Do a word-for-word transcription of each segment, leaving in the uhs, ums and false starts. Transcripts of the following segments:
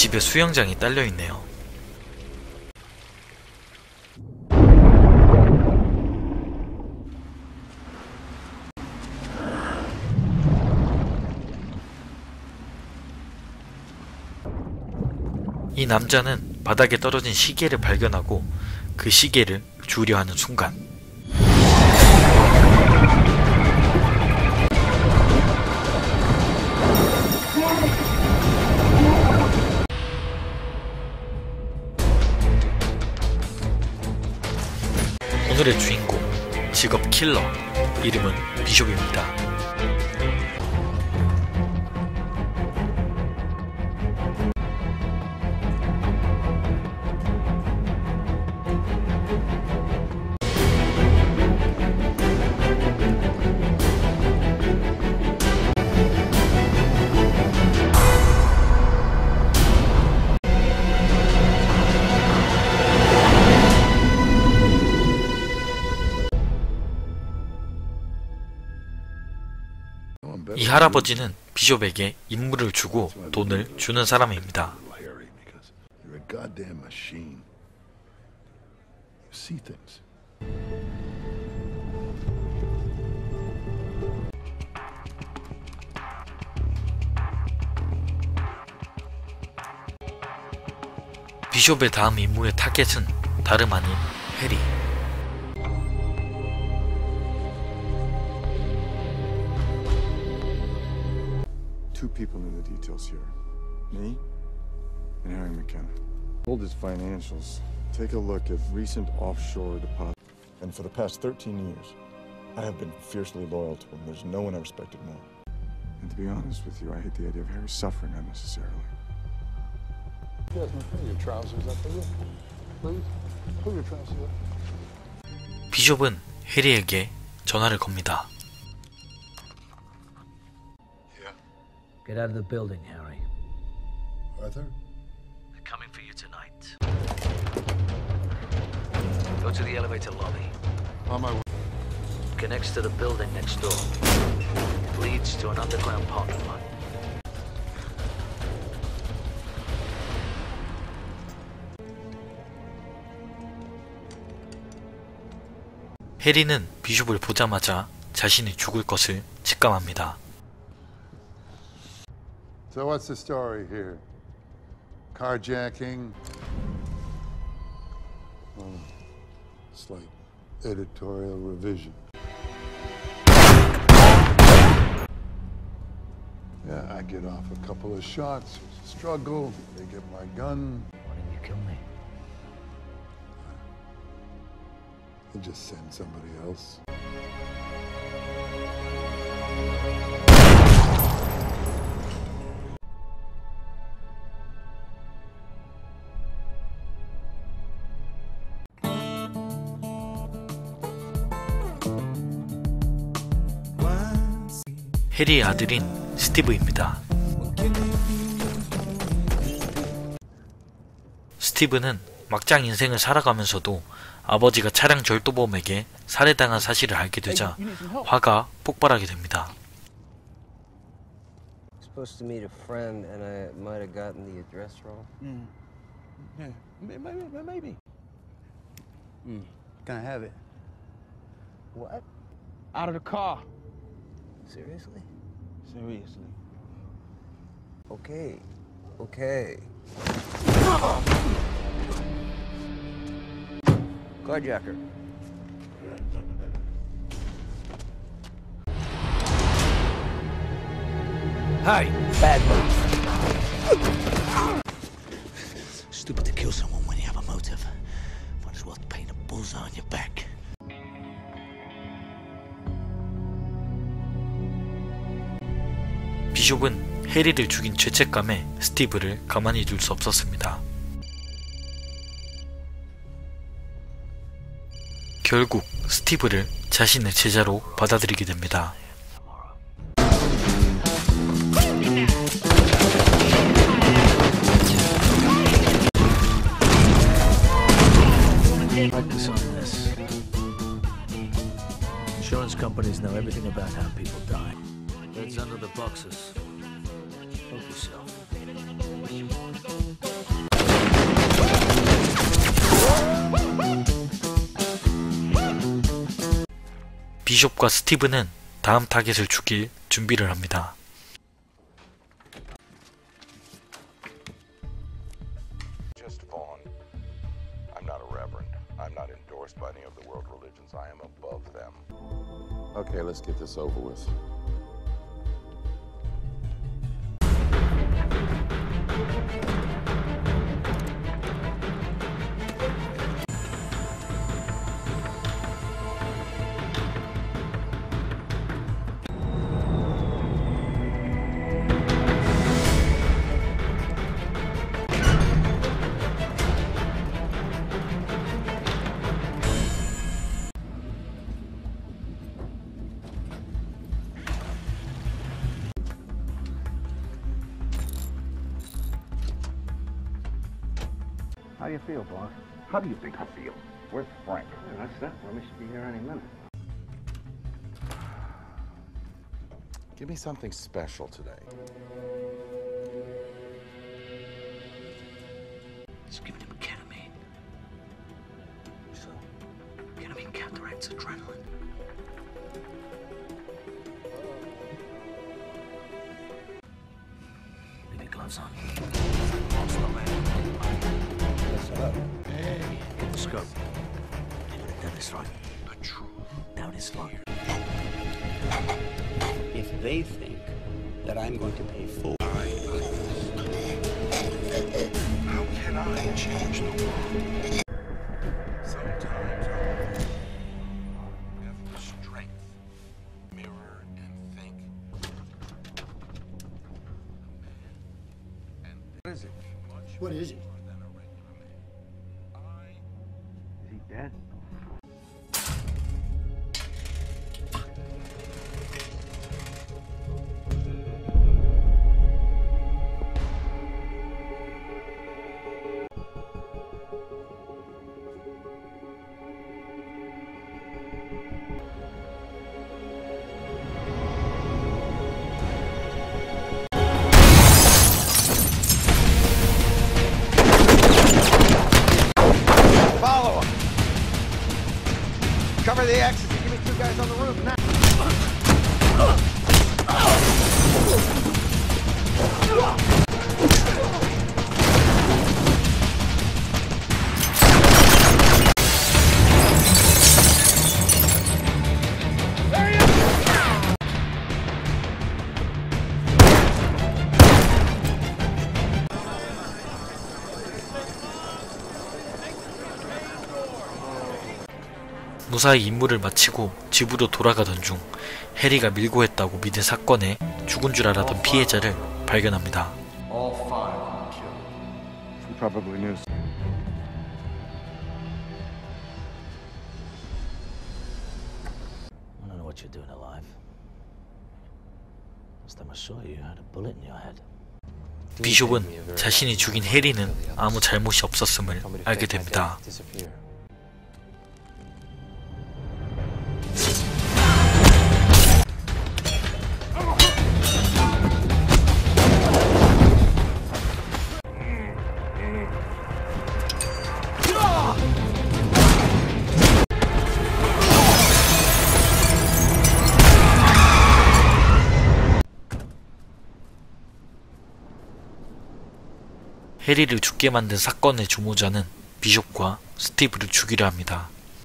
집에 수영장이 딸려 있네요. 이 남자는 바닥에 떨어진 시계를 발견하고 그 시계를 주우려 하는 순간 오늘의 주인공, 직업 킬러, 이름은 비숍입니다. 이 할아버지는 비숍에게 임무를 주고 돈을 주는 사람입니다. 비숍의 다음 임무의 타겟은 다름 아닌 해리. Two people knew the details here. Me and Harry McKenna. Hold his financials. Take a look at recent offshore deposits. And for the past thirteen years, I have been fiercely loyal to him. There's no one I respected more. And to be honest with you, I hate the idea of Harry suffering unnecessarily. You guys pull your trousers up, will you? Please? Pull your trousers up. 비숍은 해리에게 전화를 겁니다. Get out of the building, Harry. Arthur? They're coming for you tonight. Go to the elevator lobby. On my way. Connects to the building next door. It leads to an underground parking lot. 해리는 비숍을 보자마자 자신이 죽을 것을 직감합니다. So what's the story here? Carjacking? Oh, slight editorial revision. Yeah, I get off a couple of shots. There's a struggle. They get my gun. Why didn't you kill me? They just send somebody else. 해리의 아들인 스티브입니다. 스티브는 막장 인생을 살아가면서도 아버지가 차량 절도범에게 살해당한 사실을 알게 되자 화가 폭발하게 됩니다. Supposed to meet a friend and I might have gotten the address wrong. Mm. Yeah, maybe, maybe. Mm. Can I have it? What? Out of the car. Seriously? Seriously. Okay. Okay. Carjacker. Hey, bad move. Stupid to kill someone when you have a motive. Might as well paint a bullseye on your back. 비숍은 해리를 죽인 죄책감에 스티브를 가만히 둘 수 없었습니다. 결국 스티브를 자신의 제자로 받아들이게 됩니다. Focus on this. Insurance companies know everything about how people die. Heads under the boxes. Help yourself. 비숍과 스티브는 다음 타겟을 죽일 준비를 합니다. Just Vaughn. I'm not a reverend. I'm not endorsed by any of the world religions. I am above them. Okay, let's get this over with. How do you feel, boss? How do you think I feel? Where's Frank? Yeah, that's that. Well, we should be here any minute. Give me something special today. Just giving him ketamine. So, ketamine counteracts adrenaline. Leave your gloves on. Hey, get the scope. That is right. The truth. Down his throat. If they think that I'm going to pay full... How can I change the world? Sometimes I have the strength. Mirror and think. And what is it? What is it? More than a regular man. I Is he dead? Follow him. Cover the exit. Give me two guys on the roof now. 무사히 임무를 마치고 집으로 돌아가던 중 해리가 밀고 했다고 믿은 사건에 죽은 줄 알았던 피해자를 발견합니다. All five killed. He probably knew. I don't know what you're doing alive. Last time I saw you, you had a bullet in your head. 비숍은 자신이 죽인 해리는 아무 잘못이 없었음을 알게 됩니다. 해리를 죽게 만든 사건의 주모자는 비숍과 스티브를 죽이려 합니다.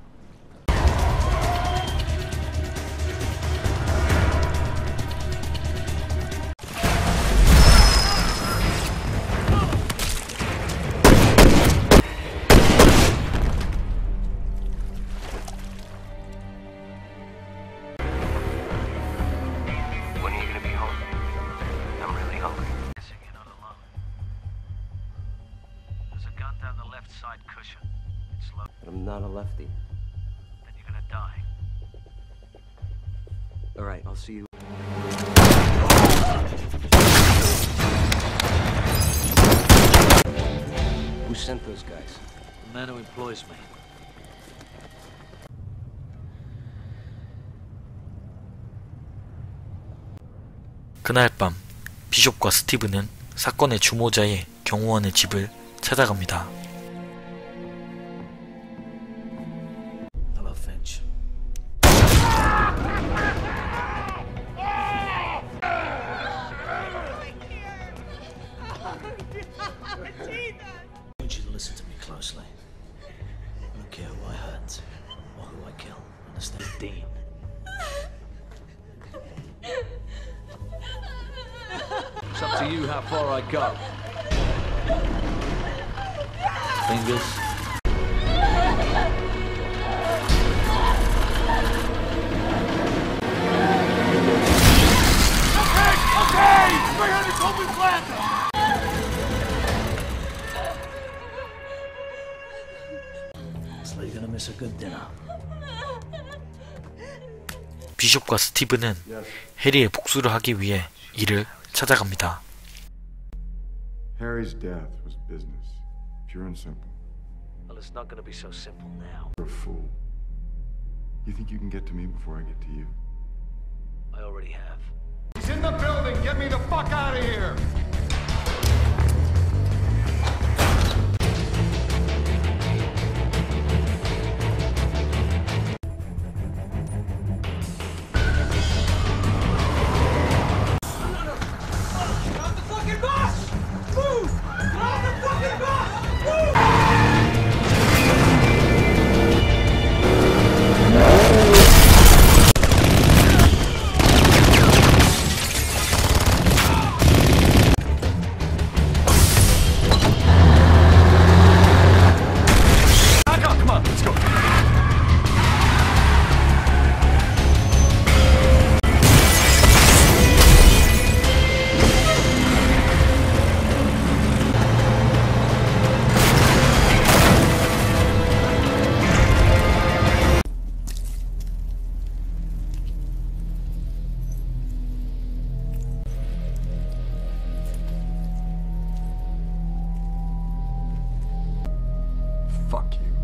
When are you gonna be home? I'm really hungry. There's a gun down the left side cushion. It's low. I'm not a lefty. Then you're gonna die. All right, I'll see you. Who sent those guys? The man who employs me. 그날 밤 비숍과 스티브는 사건의 주모자의 경호원의 집을 찾아갑니다. Hello, Finch. I want you to listen to me closely. I don't care who I hurt or who I kill. Understand? Dean. It's up to you how far I go. Fingers. So you're gonna miss a good dinner. 비숍과 스티브는 해리의 복수를 하기 위해 이를 찾아갑니다. Harry's death was business, pure and simple. Well, it's not gonna be so simple now. You're a fool. You think you can get to me before I get to you? I already have. He's in the building. Get me the fuck out of here. Fuck you.